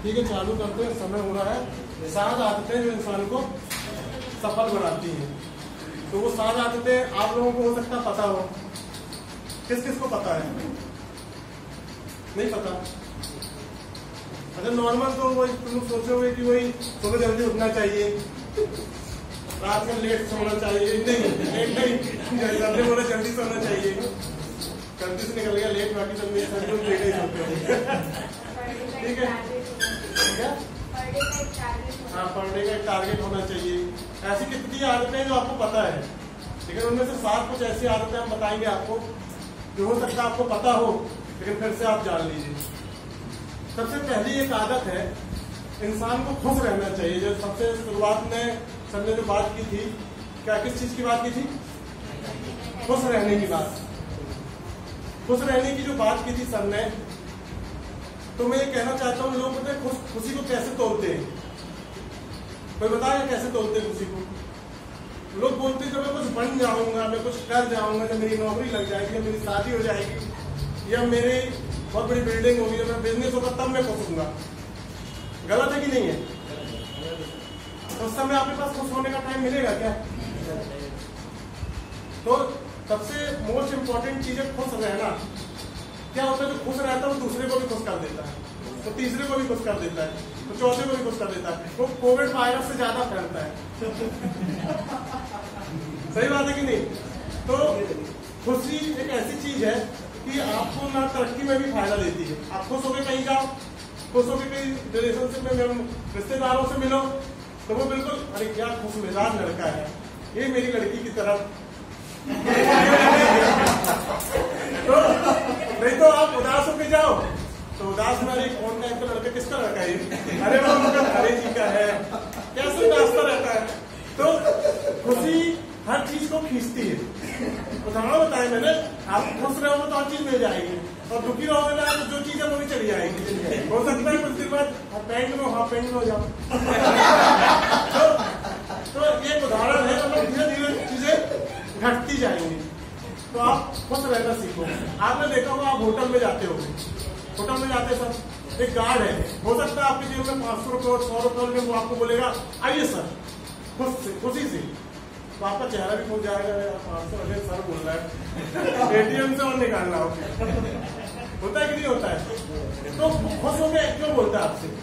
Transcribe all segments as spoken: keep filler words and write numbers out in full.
ठीक है, चालू करते हैं, समय हो रहा है। सात आदतें जो इंसान को सफल बनाती हैं, तो वो सात आदतें आप लोगों को हो सकता पता हो। किस किस को पता है? नहीं पता? अच्छा, नॉर्मल तो वही तुम सोचोगे कि वही सुबह जल्दी उठना चाहिए, रात में लेट सोना चाहिए। नहीं लेट नहीं, जल्दी बोला जल्दी सोना चाहिए, जल्दी से निकल गया लेट, बाकी सब मेरे लोग लेट ही सोते हैं। ठीक है, क्या? हाँ, पढ़ने का एक टारगेट होना चाहिए। ऐसी कितनी आदतें हैं जो आपको पता है, लेकिन उनमें से सात कुछ ऐसी आदतें हम बताएंगे आपको जो हो सकता है आपको पता हो, लेकिन फिर से आप जान लीजिए। सबसे पहली एक आदत है, इंसान को खुश रहना चाहिए। जो सबसे शुरुआत में सबने जो बात की थी, क्या किस चीज की बात की थी? खुश रहने की बात। खुश रहने की जो बात की थी सर ने, तो मैं ये कहना चाहता हूँ, लोग पता है खुश खुशी को कैसे तोड़ते हैं? कोई बताया कैसे तोड़ते हैं खुशी को? लोग बोलते हैं जब मैं कुछ बन जाऊंगा, मैं कुछ कर जाऊंगा, जब मेरी नौकरी लग जाएगी, जब मेरी शादी हो जाएगी, या मेरी बहुत बड़ी बिल्डिंग होगी, जब मेरा बिजनेस होगा, तब मैं खुश होऊंगा। गलत है कि नहीं है? तो उस समय आपके पास खुश होने का टाइम मिलेगा क्या? तो सबसे मोस्ट इम्पोर्टेंट चीज है खुश रहना। क्या होता है, जो खुश रहता है वो दूसरे को भी खुश कर देता है, तो तीसरे को भी खुश कर देता है, तो चौथे को भी खुश कर देता है। वो कोविड वायरस से ज्यादा फैलता है। सही बात है कि नहीं? तो खुशी एक ऐसी चीज है कि आपको ना तरक्की में भी फायदा देती है। आप खुश होकर कहीं जाओ, खुश होकर कहीं रिलेशनशिप में रिश्तेदारों से मिलो, तो वो बिल्कुल अरे क्या खुश मिजाज लड़का है, ये मेरी लड़की की तरफ। तो नहीं तो आप उदास होकर जाओ, तो उदास में अरे कौन टाइप का लड़का, किसका लड़का है? अरे वो उनका हरे जी का है, कैसे उदासता रहता है। तो खुशी हर चीज को खींचती है। उदाहरण बताया मैंने, आप खुश रहोगे तो हर चीज मिल जाएगी, और दुखी रहोगे ना तो जो चीज है वो भी चली जाएगी। हो सकता है कुछ दिन बाद पैंट में हाँ पैंट में हो जाओ। तो, तो ये एक उदाहरण है, मतलब धीरे धीरे चीजें घटती जाएंगी। तो आप खुश रहना सीखो। आपने देखा होगा, आप होटल में जाते हो, होटल में जाते सर एक गार्ड है, हो सकता है आपकी जेब में पांच सौ रुपए और सौ रुपए, वो आपको बोलेगा आइए सर, खुश से खुशी से, तो आपका चेहरा भी खुल जाएगा, पांच सौ रुपए सर बोल रहा है, एटीएम से और निकालना हो। होता है कि नहीं होता है? तो खुश हो गए क्यों बोलता है आपसे?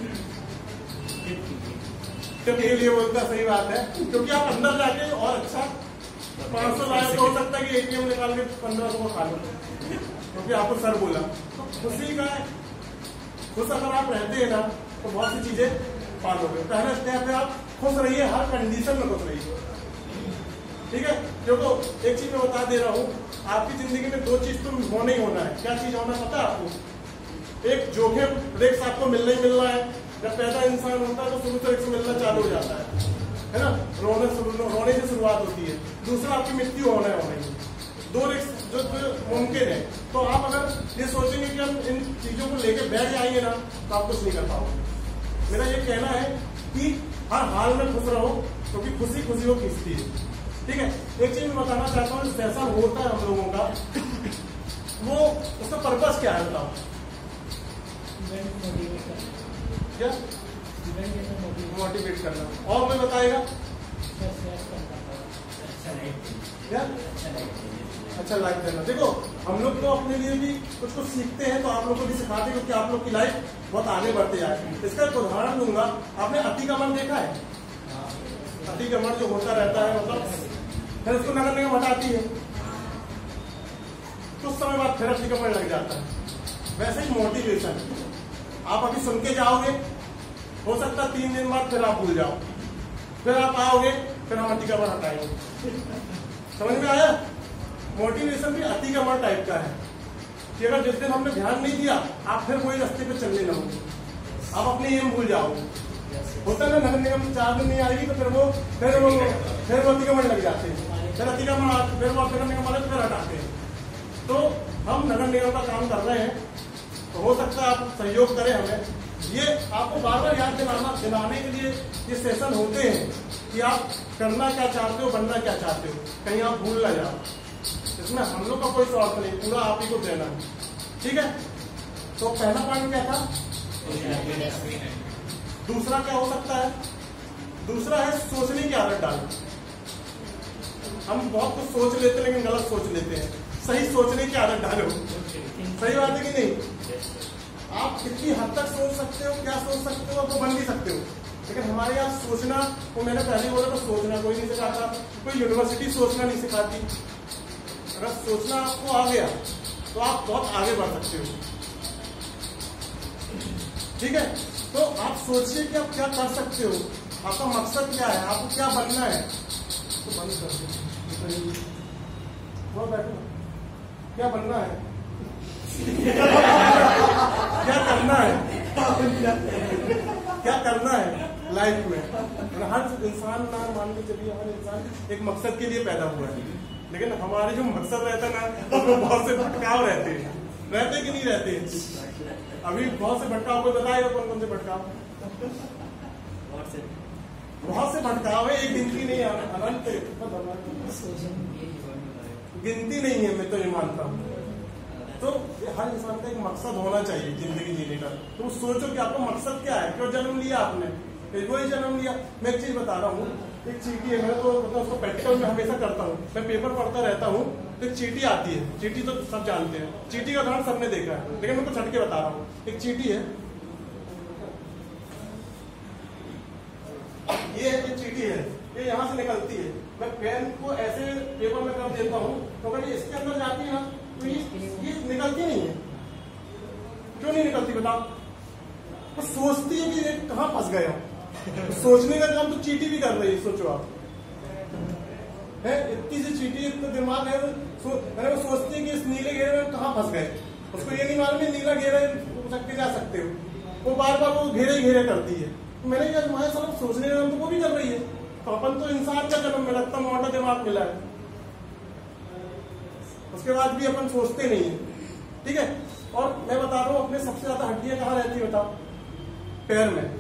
टिप के लिए बोलता, सही बात है, क्योंकि आप अंदर जाके और अच्छा पांच सौ लाख तो हो सकता है कि एटीएम निकाल के पंद्रह सौ खा लो, क्योंकि आपको सर बोला। तो खुशी का खुश अगर आप रहते हैं ना, तो बहुत सी चीजें पालोगे। पहला स्टेप है आप खुश रहिए, हर कंडीशन में खुश रहिए। ठीक है, देखो एक चीज मैं बता दे रहा हूँ, आपकी जिंदगी में दो चीज तो होना ही होना है। क्या चीज होना पता है आपको? एक जोखिम, रिस्क आपको मिलना ही मिलना है। जब पैदा इंसान होता है तो शुरू से रिस्क मिलना चालू हो जाता है, है ना? रोने रोने से शुरुआत होती है। दूसरा आपकी मृत्यु होना है, होना ही। दो रिस्क जो, जो मुमकिन है। तो आप अगर ये सोचेंगे कि हम इन चीजों को लेकर बैठ जाएंगे ना, तो आप कुछ नहीं कर पाओगे। मेरा ये कहना है कि हर हाल में खुश रहो, क्योंकि खुशी खुशी को खींचती है। ठीक है, एक चीज मैं बताना चाहता हूँ, जैसा होता है हम लोगों का, वो उसका पर्पस क्या है बताओ? क्या? मोटिवेट करना। और कोई बताएगा? क्या? अच्छा लाइफ देना। देखो हम लोग तो अपने लिए भी कुछ कुछ सीखते हैं, तो आप लोग को भी सिखाते हैं, क्योंकि आप लोग की लाइफ बहुत आगे बढ़ते जाए। इसका एक उदाहरण दूंगा। आपने अति का मन देखा है? अति का मन जो होता रहता है, मतलब फिर उसको नगर निगम हटाती है, कुछ समय बाद फिर अति का मन लग जाता है। वैसे ही मोटिवेशन, आप अभी सुन के जाओगे, हो सकता है तीन दिन बाद फिर आप भूल जाओ, फिर आप आओगे, फिर हम अति का मन हटाएंगे। समझ में आया? मोटिवेशन भी अति का मन टाइप का है कि अगर जिस दिन हमने ध्यान नहीं दिया, आप फिर वही रास्ते पे चलने लगोगे, आप अपने एम भूल जाओगे। होता है ना, नगर निगम चार दिन नहीं आएगी तो फिर वो फिर वो फिर वो अति का मन लग जाते हैं, फिर अति का मन, फिर वो नगर निगम वाले फिर हटाते हैं। तो हम नगर निगम का काम कर रहे हैं, तो हो सकता है आप सहयोग करें हमें। ये आपको बार बार याद दिलाना दिलाने के लिए ये सेशन होते हैं कि आप करना क्या चाहते हो, बनना क्या चाहते हो, कहीं आप भूल ना जाओ। इसमें हम लोग का कोई स्वार्थ नहीं, पूरा आप ही को देना है। ठीक है, तो पहला पॉइंट क्या था? दूसरा क्या हो सकता है? दूसरा है सोचने की आदत डालना। हम बहुत कुछ सोच लेते हैं लेकिन गलत सोच लेते हैं। सही सोचने की आदत डालो। सही बात है कि नहीं? आप कितनी हद तक सोच सकते हो, क्या सोच सकते हो, वो बन भी सकते हो, लेकिन हमारे यहाँ सोचना, वो मैंने पहले बोला तो सोचना कोई नहीं सिखाता, कोई यूनिवर्सिटी सोचना नहीं सिखाती। अगर सोचना आपको आ गया तो आप बहुत आगे बढ़ सकते हो। ठीक है, तो आप सोचिए कि आप क्या कर सकते हो, आपका मकसद क्या है, आपको क्या बनना है। तो बंद कर दो, बैठो, क्या बनना है, क्या करना है, क्या करना है लाइफ में। हर इंसान ना मान के चलिए, हर इंसान एक मकसद के लिए पैदा हुआ है, लेकिन हमारे जो मकसद रहता है ना, उसमें बहुत से भटकाव रहते हैं। रहते कि नहीं रहते? अभी बहुत से भटकाव को बताएगा, कौन कौन से भटकाव? बहुत से भटकाव है, एक गिनती नहीं है, अनंत गिनती नहीं है, मैं तो ये मानता हूँ। तो हर इंसान का एक मकसद होना चाहिए जिंदगी जीने का। तो सोचो कि आपका मकसद क्या है, क्यों जन्म लिया आपने, वही जन्म लिया। मैं एक चीज बता रहा हूँ, एक चीटी है, मैं तो मतलब उसको प्रैक्टिकल में हमेशा करता हूँ, मैं पेपर पढ़ता रहता हूँ, तो एक चीटी आती है। चीटी तो सब जानते हैं, चीटी का उदाहरण सबने देखा है, लेकिन मैं तो छट के बता रहा हूँ। एक चीटी है, ये ये चीटी है, ये यहाँ से निकलती है। मैं पेन को ऐसे पेपर में कर देता हूँ, तो अगर ये इसके अंदर जाती है ना, तो ये, ये निकलती नहीं है। क्यों नहीं निकलती बताओ? तो सोचती है कि ये कहाँ फंस गया। तो सोचने का काम तो चीटी भी कर रही है, सोचो आप। है इतनी सी चीटी, इतना दिमाग है, सो, वो सोचती है कि इस नीले घेरे में कहाँ फंस गए। उसको ये नहीं मालूम है नीला घेरा उठक के जा सकते हो, वो बार बार वो घेरे घेरे करती है। तो मैंने कहा तुम्हारे साथ सोचने का काम तो वो भी कर रही है। तो अपन तो इंसान का जन्म मिला, इतना मोटा दिमाग मिला है, उसके बाद भी अपन सोचते नहीं है। ठीक है, और मैं बता रहा हूँ, अपने सबसे ज्यादा हड्डियां कहाँ रहती है बताओ? पैर में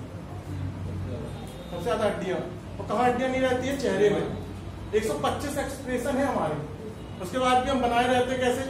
सबसे ज्यादा हड्डियां। और कहाँ हड्डियां नहीं रहती है? चेहरे में। एक सौ पच्चीस एक्सप्रेशन है हमारे, उसके बाद भी हम बनाए रहते कैसे?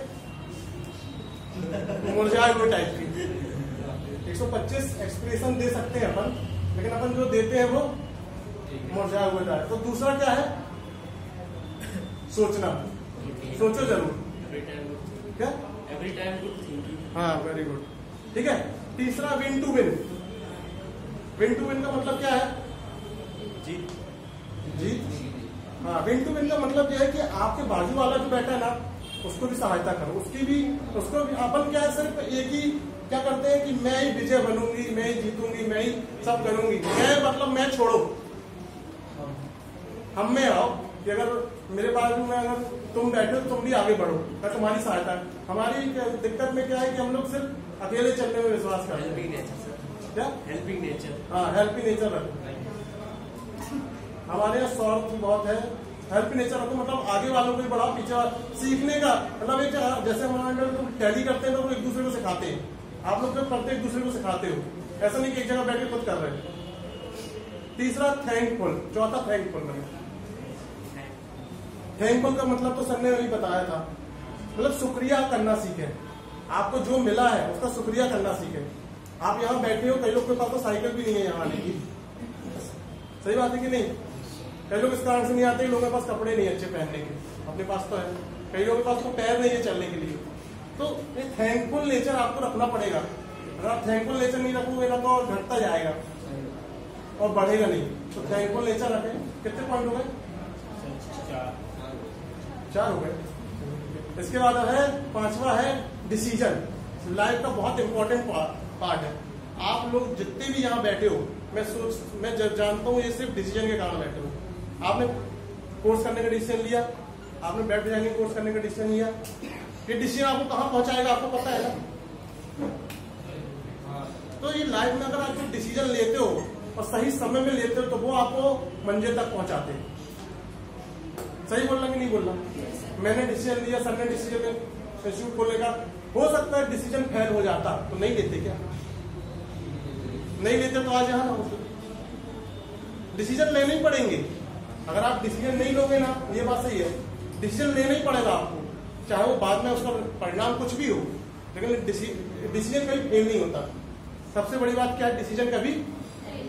मुरझाए हुए टाइप की। एक सौ पच्चीस एक्सप्रेशन दे सकते हैं अपन, लेकिन अपन जो देते हैं वो मुरझाए हुए टाइप। तो दूसरा क्या है? सोचना। सोचो जरूर। क्या? Every time good thinking. हाँ, वेरी गुड। ठीक है, तीसरा win to win. Win to win का मतलब क्या है? जीत। जीत। हाँ, विन टू विन का मतलब यह है कि आपके बाजू वाला जो बैठा है ना, उसको भी सहायता करो, उसकी भी, उसको भी। अपन क्या है, सिर्फ एक ही क्या करते हैं कि मैं ही विजय बनूंगी, मैं ही जीतूंगी, मैं ही सब करूंगी। मैं मतलब मैं छोड़ो, हम में आओ कि अगर मेरे बाजू में अगर तुम बैठे तो तुम भी आगे बढ़ो, मैं तुम्हारी सहायता। हमारी दिक्कत में क्या है कि हम लोग सिर्फ अकेले चलने में विश्वास करते हैं। क्या? Helping nature. हाँ, हेल्पिंग नेचर रखो। हमारे यहाँ स्वार्थ बहुत है। हेल्पिंग नेचर रखो मतलब आगे वालों को भी बढ़ाओ, पीछे सीखने का मतलब एक जैसे हमारे लोग टैली करते हैं तो एक दूसरे को सिखाते हैं। आप लोग जब करते एक दूसरे को सिखाते हो, ऐसा नहीं कि एक जगह बैठ के खुद कर रहे हैं। तीसरा थैंकफुल। चौथा थैंकफुल। थैंकफुल का मतलब तो सर ने वही बताया था, मतलब शुक्रिया करना सीखे। आपको जो मिला है उसका शुक्रिया करना सीखे। आप यहाँ बैठे हो, कई लोग के पास तो साइकिल भी नहीं है यहाँ आने की। सही बात है कि नहीं? कई लोग इस कारण से नहीं आते, लोगों के पास कपड़े नहीं अच्छे पहनने के, अपने पास तो है। कई लोगों के पास तो पैर नहीं है चलने के लिए। तो ये थैंकफुल नेचर आपको रखना पड़ेगा। अगर आप थैंकफुल नेचर नहीं रखोगे ना तो और घटता जाएगा और बढ़ेगा नहीं। तो थैंकफुल नेचर रखें। कितने पॉइंट हो गए? चार हो गए। इसके बाद है पांचवा है डिसीजन। लाइफ का बहुत इंपॉर्टेंट पार्ट है। आप लोग जितने भी यहाँ बैठे हो, मैं सोच मैं जानता हूँ ये सिर्फ डिसीजन के कारण बैठे हो। आपने कोर्स करने का डिसीजन लिया, आपने वेब डिजाइनिंग कोर्स करने का डिसीजन लिया, ये डिसीजन आपको कहाँ पहुंचाएगा आपको पता है ना? तो ये लाइफ में अगर आप जो डिसीजन लेते हो और सही समय में लेते हो तो वो आपको मंजिल तक पहुंचाते हैं। सही बोलना कि नहीं बोलना? मैंने डिसीजन लिया, सर ने डिसीजन इंस्टीट्यूट खोलने का, हो सकता है डिसीजन फेल हो जाता तो नहीं लेते क्या? नहीं लेते तो आज यहाँ ना होते। डिसीजन लेने ही पड़ेंगे। अगर आप डिसीजन नहीं लोगे ना, ये बात सही है, डिसीजन लेना ही पड़ेगा आपको, चाहे वो बाद में उसका परिणाम कुछ भी हो, लेकिन डिसीजन कभी फेल नहीं होता। सबसे बड़ी बात क्या है? डिसीजन कभी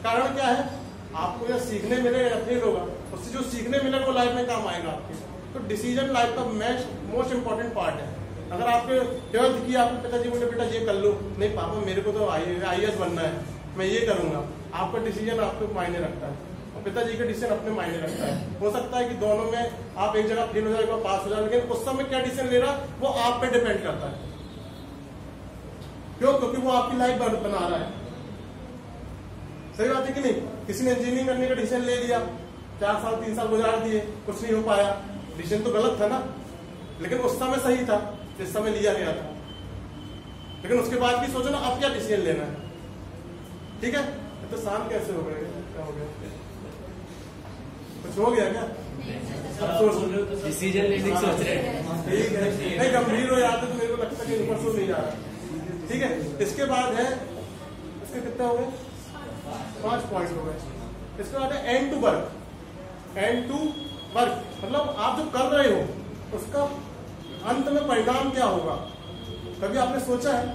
कारण क्या है, आपको या सीखने मिलेगा या फेल होगा, उससे जो सीखने मिलेगा वो लाइफ में काम आएगा आपके। तो डिसीजन लाइफ का मोस्ट इंपॉर्टेंट पार्ट है। अगर आपने ट्वेल्थ किया, आपके पिताजी बोले बेटा ये कर लो, नहीं पापा मेरे को तो आई ए एस बनना है, मैं ये करूंगा, आपका डिसीजन आपको मायने रखता है और पिताजी का डिसीजन अपने मायने रखता है। हो सकता है कि दोनों में आप एक जगह फेल हो जाए, पास हो जाए, लेकिन उस समय क्या डिसीजन ले रहा वो आप पे डिपेंड करता है। क्यों? क्योंकि वो आपकी लाइफ बना रहा है। सही बात है कि नहीं? किसी ने इंजीनियरिंग करने का डिसीजन ले लिया, चार साल तीन साल गुजार दिए, कुछ नहीं हो पाया, डिसीजन तो गलत था ना, लेकिन उस समय सही था जिस समय लिया गया था। लेकिन उसके बाद भी सोचो ना अब क्या डिसीजन लेना है। ठीक है, तो शाम कैसे हो गए, क्या हो गया, कुछ हो गया क्या? डिसीजन लेने की सोच रहे हैं। ठीक है, नहीं गंभीर हो जाते तो मेरे को लगता है कि ऊपर सो नहीं जा रहा। ठीक है, इसके बाद है, इसके कितने हो गए? पांच पॉइंट हो गए। इसके बाद है end to work. End to work मतलब आप जो कर रहे हो उसका अंत में परिणाम क्या होगा। कभी आपने सोचा है,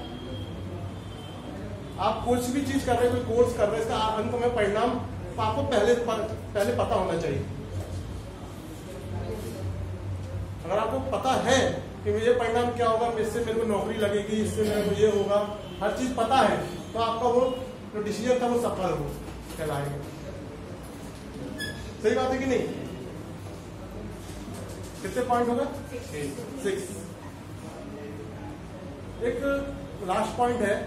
आप कुछ भी चीज कर रहे हो, कोई कोर्स कर रहे हैं, इसका अंत में परिणाम आपको पहले पहले पता होना चाहिए। अगर आपको पता है कि मुझे परिणाम क्या होगा, इससे मेरे को नौकरी लगेगी, इससे मेरे को ये होगा, हर चीज पता है, तो आपका वो जो डिसीजन था वो सफल हो कहलाएगा। सही बात है कि नहीं? कितने पॉइंट होगा? सिक्स। एक लास्ट पॉइंट है,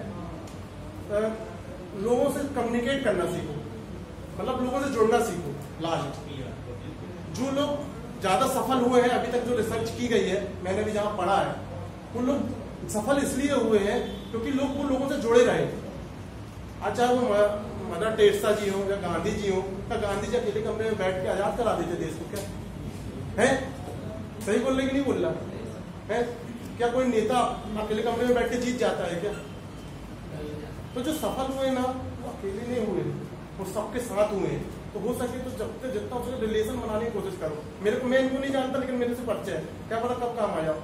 लोगों से कम्युनिकेट करना सीखो, मतलब लोगों से जुड़ना सीखो। लास्ट, जो लोग ज्यादा सफल हुए हैं अभी तक, जो रिसर्च की गई है, मैंने भी जहां पढ़ा है, वो लोग सफल इसलिए हुए हैं क्योंकि लोग वो लोगों से जुड़े रहे। अच्छा, वो मदर टेरेसा जी हो या गांधी जी हो, या गांधी जी अकेले कमरे में बैठ के आजाद करा देते देश को क्या? है सही बोल रहे कि नहीं बोल रहा है? क्या कोई नेता अकेले कमरे में बैठ के जीत जाता है क्या? तो जो सफल हुए ना वो अकेले नहीं हुए, वो सबके साथ हुए। तो हो सके तो जब तक जितना हो सके रिलेशन बनाने की कोशिश करो। मेरे को, मैं इनको नहीं जानता लेकिन मेरे से परिचय है, क्या पता कब काम आ जाओ।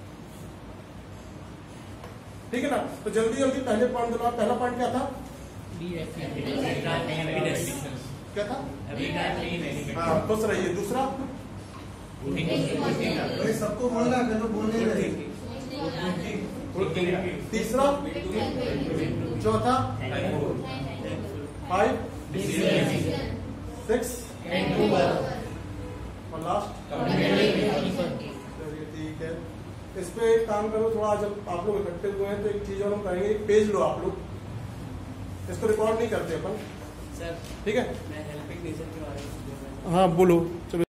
ठीक है ना? तो जल्दी जल्दी पहले पॉइंट दो। पहला पॉइंट क्या था? क्या था? हाँ, खुश रहिए। दूसरा, सबको बोलना करो, बोलने रहे। तीसरा, चौथा, फाइव, सिक्स और लास्ट। ठीक है, इस पे एक काम करो थोड़ा, जब आप लोग इकट्ठे हुए हैं तो एक चीज और हम करेंगे, एक पेज लो आप लोग, इसको रिकॉर्ड नहीं करते अपन। सर ठीक है, मैं हेल्पिंग नेचर के बारे में, हाँ बोलो। चलो।